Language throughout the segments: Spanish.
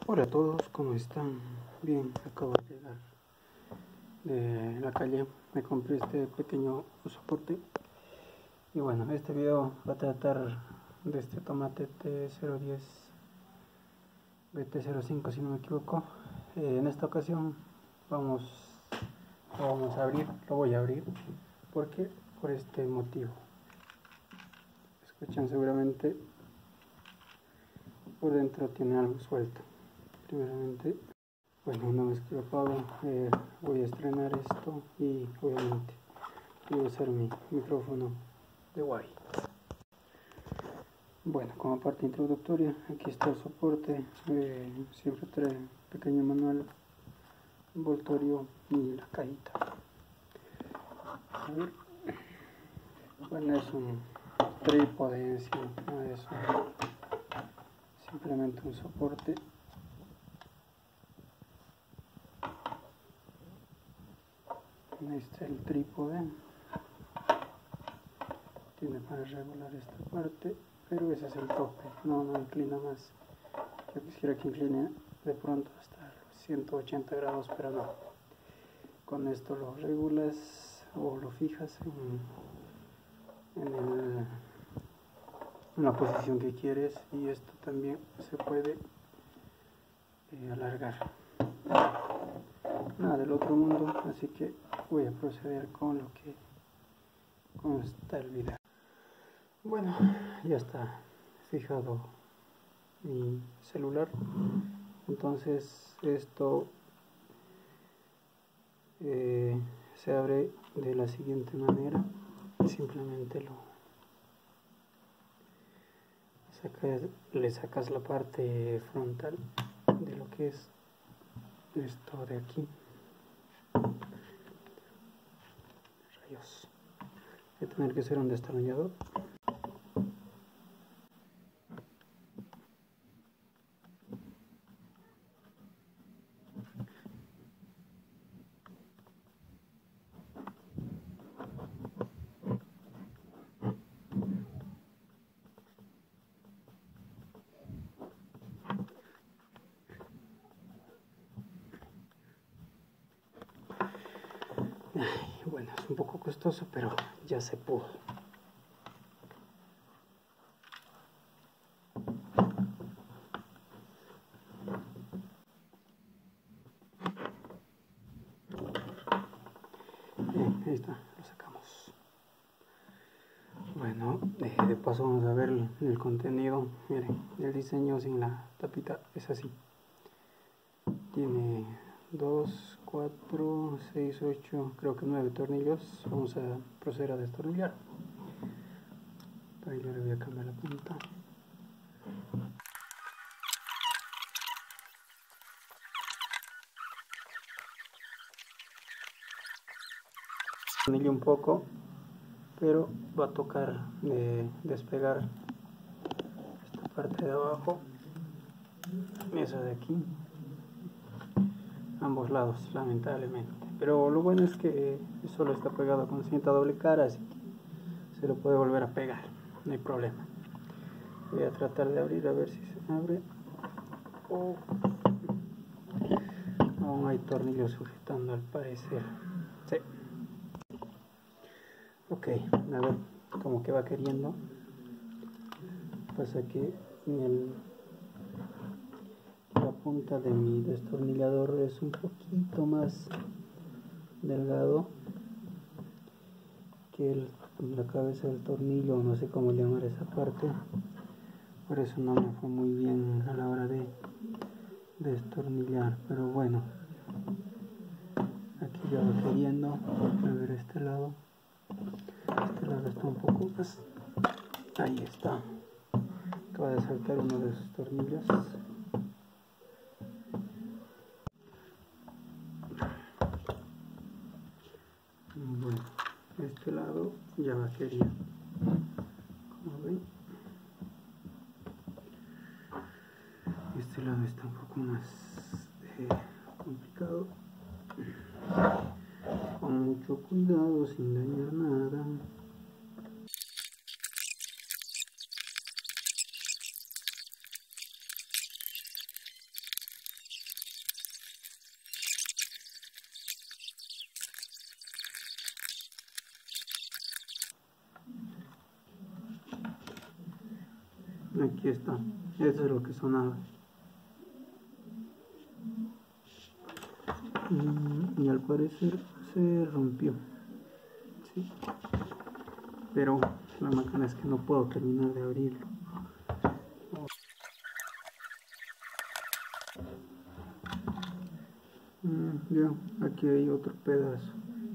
Hola a todos, ¿cómo están? Bien, acabo de llegar de la calle, me compré este pequeño soporte y bueno, este video va a tratar de este tomate T010 BT05 si no me equivoco. En esta ocasión lo voy a abrir porque por este motivo. Escuchan, seguramente por dentro tiene algo suelto. Primeramente, bueno, una vez que lo apago, voy a estrenar esto y obviamente voy a usar mi micrófono de Huawei. Bueno, como parte introductoria, aquí está el soporte, siempre trae pequeño manual, envoltorio y la cajita. A ver. Bueno, es un trípode en sí, no es simplemente un soporte. Ahí está el trípode, tiene para regular esta parte, pero ese es el tope, no inclina más. Yo quisiera que incline de pronto hasta los 180 grados, pero no. Con esto lo regulas o lo fijas en la posición que quieres, y esto también se puede alargar. Nada del otro mundo, así que voy a proceder con lo que consta el video. Bueno, ya está fijado mi celular, entonces esto se abre de la siguiente manera. Simplemente le sacas la parte frontal de lo que es esto de aquí. Rayos, voy a tener que ser un destornillador. Bueno, es un poco costoso, pero ya se pudo. Bien, ahí está, lo sacamos. Bueno, de paso vamos a ver el contenido. Miren, el diseño sin la tapita es así. Tiene 2, 4, 6, 8, creo que 9 tornillos. Vamos a proceder a destornillar. Para ello le voy a cambiar la punta. Destornillo un poco, pero va a tocar despegar esta parte de abajo, esa de aquí, ambos lados, lamentablemente. Pero lo bueno es que solo está pegado con cinta doble cara, así que se lo puede volver a pegar, no hay problema. Voy a tratar de abrir, a ver si se abre. Aún hay tornillos sujetando al parecer. Sí. Ok, a ver, como que va queriendo. Pasa que la punta de mi destornillador es un poquito más delgado que la cabeza del tornillo, no sé cómo llamar esa parte. Por eso no me fue muy bien a la hora de destornillar, pero bueno, aquí ya va queriendo. A ver, este lado está un poco más. Ahí está, acaba de saltar uno de sus tornillos. Bueno, este lado ya va queriendo, como ven. Este lado está un poco más complicado. Con mucho cuidado, sin dañar nada. Aquí está, eso es lo que sonaba. Y al parecer se rompió, ¿sí? Pero la máquina es que no puedo terminar de abrirlo. Ya, aquí hay otro pedazo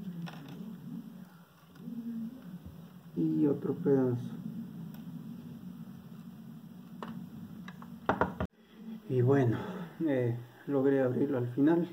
y otro pedazo. Y bueno, logré abrirlo al final.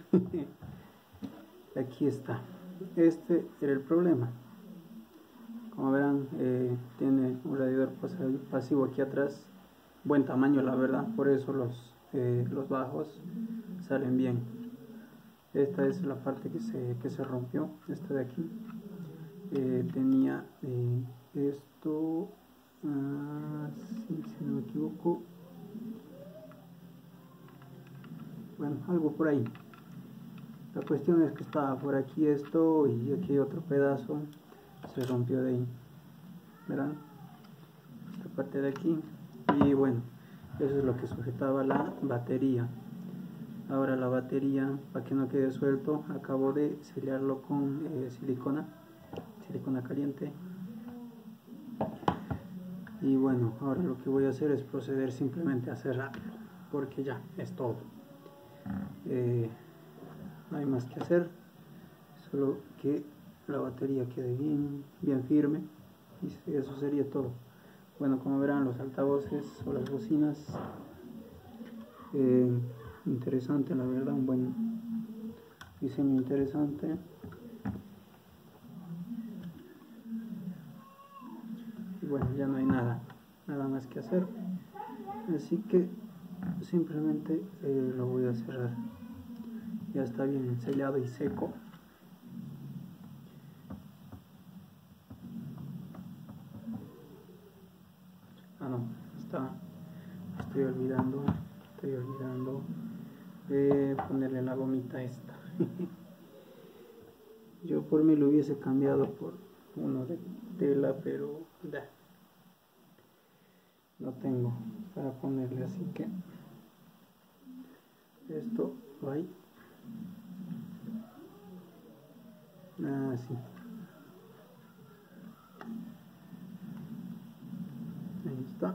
Aquí está. Este era el problema. Como verán, tiene un radiador pasivo aquí atrás. Buen tamaño, la verdad. Por eso los bajos salen bien. Esta es la parte que se rompió. Esta de aquí. Tenía esto. Si no me equivoco. Bueno, algo por ahí. La cuestión es que estaba por aquí esto y aquí otro pedazo se rompió de ahí, ¿verán? Esta parte de aquí. Y bueno, eso es lo que sujetaba la batería. Ahora la batería, para que no quede suelto, acabo de sellarlo con silicona caliente. Y bueno, ahora lo que voy a hacer es proceder simplemente a cerrarlo, porque ya es todo. No hay más que hacer, solo que la batería quede bien firme, y eso sería todo. Bueno, como verán, los altavoces o las bocinas, interesante, la verdad, un buen diseño interesante. Y bueno, ya no hay nada más que hacer, así que simplemente lo voy a cerrar. Ya está bien sellado y seco. No, estoy olvidando ponerle la gomita esta. Yo por mí lo hubiese cambiado por uno de tela, pero no tengo para ponerle, así que esto va ahí. Así. Ahí está.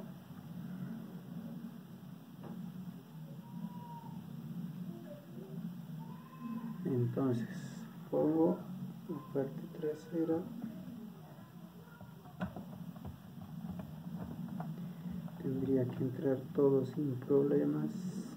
Entonces pongo la parte trasera. Tendría que entrar todo sin problemas.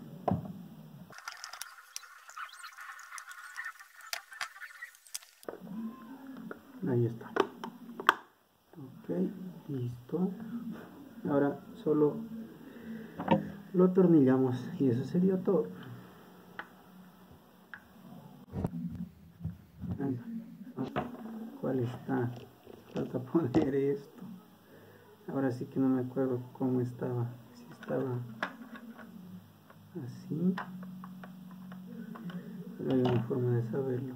Ahí está. Ok, listo. Ahora solo lo atornillamos y eso sería todo. ¿Cuál está? Falta poner esto. Ahora sí que no me acuerdo cómo estaba. Si estaba así. Pero hay una forma de saberlo.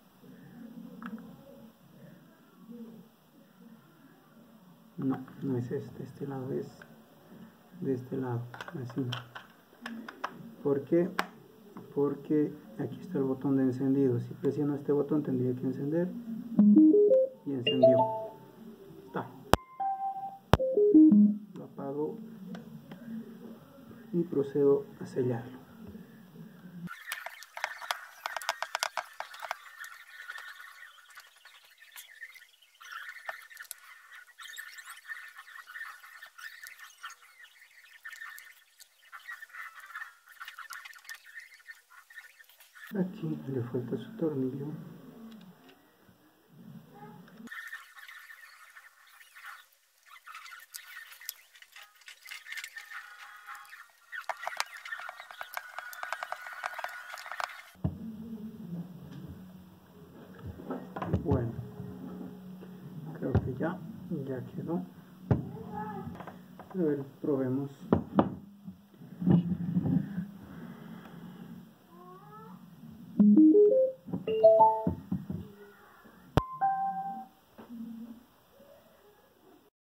No, no es este lado es de este lado, así. ¿Por qué? Porque aquí está el botón de encendido. Si presiono este botón tendría que encender y encendió. Está. Lo apago y procedo a sellarlo. Aquí le falta su tornillo. Bueno, creo que ya quedó. A ver, probemos.